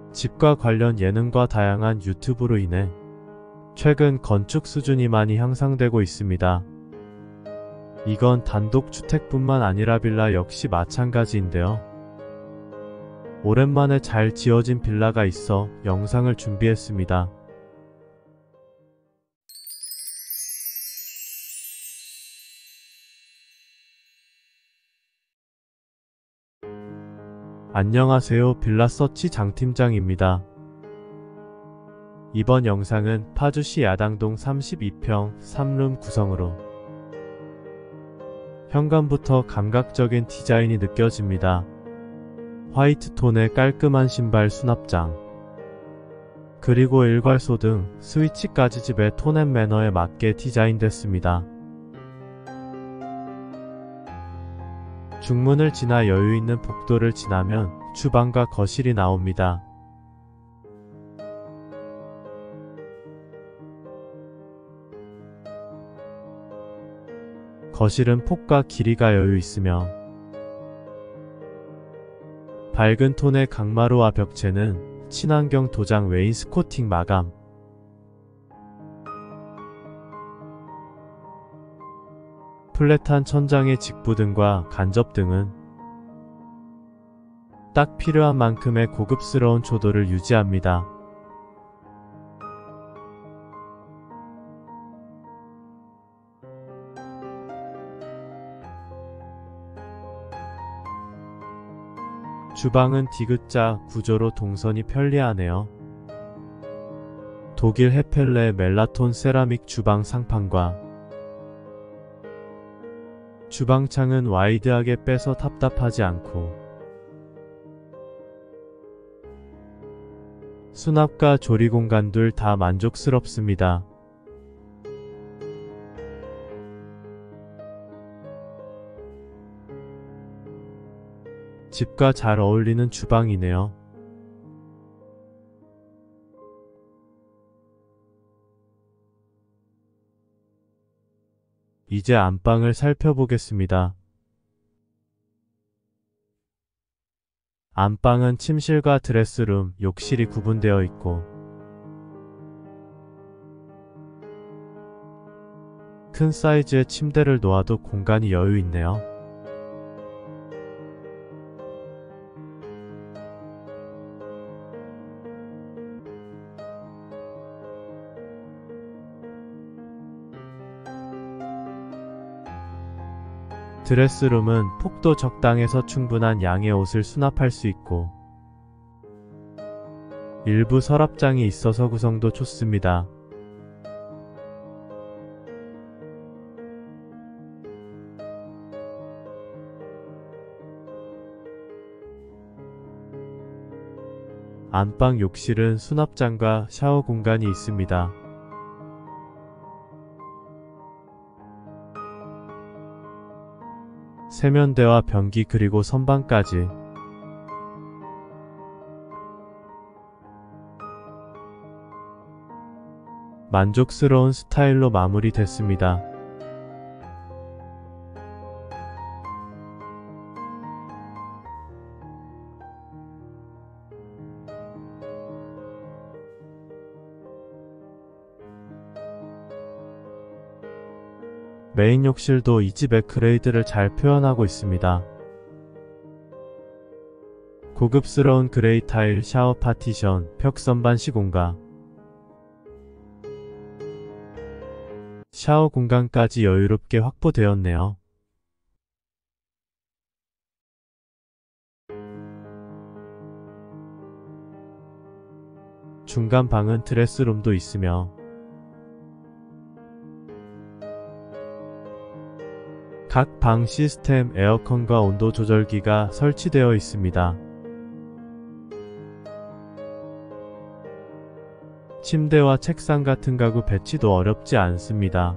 집과 관련 예능과 다양한 유튜브로 인해 최근 건축 수준이 많이 향상되고 있습니다. 이건 단독주택뿐만 아니라 빌라 역시 마찬가지인데요. 오랜만에 잘 지어진 빌라가 있어 영상을 준비했습니다. 안녕하세요, 빌라서치 장팀장입니다. 이번 영상은 파주시 야당동 32평 3룸 구성으로 현관부터 감각적인 디자인이 느껴집니다. 화이트 톤의 깔끔한 신발 수납장, 그리고 일괄소 등 스위치까지 집의 톤 앤 매너에 맞게 디자인됐습니다. 중문을 지나 여유있는 복도를 지나면 주방과 거실이 나옵니다. 거실은 폭과 길이가 여유있으며 밝은 톤의 강마루와 벽체는 친환경 도장 웨인스코팅 마감, 플랫한 천장의 직부등과 간접등은 딱 필요한 만큼의 고급스러운 조도를 유지합니다. 주방은 디귿자 구조로 동선이 편리하네요. 독일 헤펠레 멜라톤 세라믹 주방 상판과 주방창은 와이드하게 빼서 답답하지 않고 수납과 조리 공간들 다 만족스럽습니다. 집과 잘 어울리는 주방이네요. 이제 안방을 살펴보겠습니다. 안방은 침실과 드레스룸, 욕실이 구분되어 있고 큰 사이즈의 침대를 놓아도 공간이 여유 있네요. 드레스룸은 폭도 적당해서 충분한 양의 옷을 수납할 수 있고 일부 서랍장이 있어서 구성도 좋습니다. 안방 욕실은 수납장과 샤워 공간이 있습니다. 세면대와 변기 그리고 선반까지 만족스러운 스타일로 마무리됐습니다. 메인 욕실도 이 집의 그레이드를 잘 표현하고 있습니다. 고급스러운 그레이 타일 샤워 파티션, 벽선반 시공과 샤워 공간까지 여유롭게 확보되었네요. 중간 방은 드레스룸도 있으며 각 방 시스템 에어컨과 온도 조절기가 설치되어 있습니다. 침대와 책상 같은 가구 배치도 어렵지 않습니다.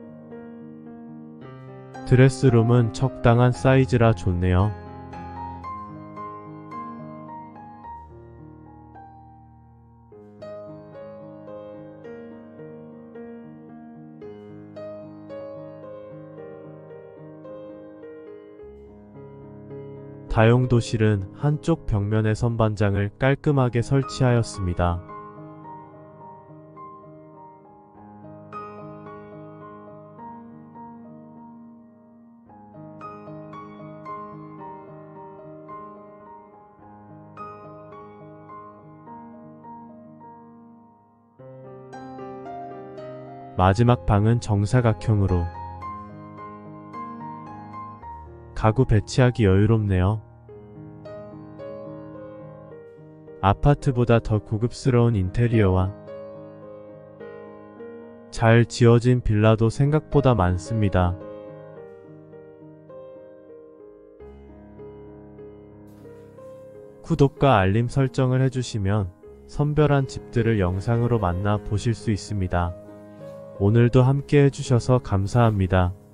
드레스룸은 적당한 사이즈라 좋네요. 다용도실은 한쪽 벽면에 선반장을 깔끔하게 설치하였습니다. 마지막 방은 정사각형으로 가구 배치하기 여유롭네요. 아파트보다 더 고급스러운 인테리어와 잘 지어진 빌라도 생각보다 많습니다. 구독과 알림 설정을 해주시면 선별한 집들을 영상으로 만나 보실 수 있습니다. 오늘도 함께 해주셔서 감사합니다.